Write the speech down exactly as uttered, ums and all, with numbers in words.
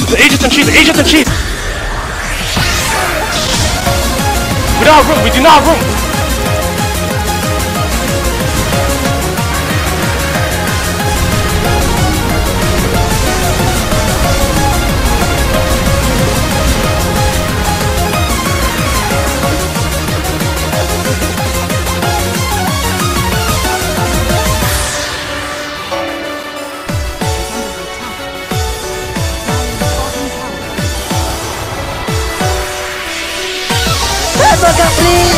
The Aegis and Chief, Aegis and Chief! We don't have room, we do not have room! Advoca Free!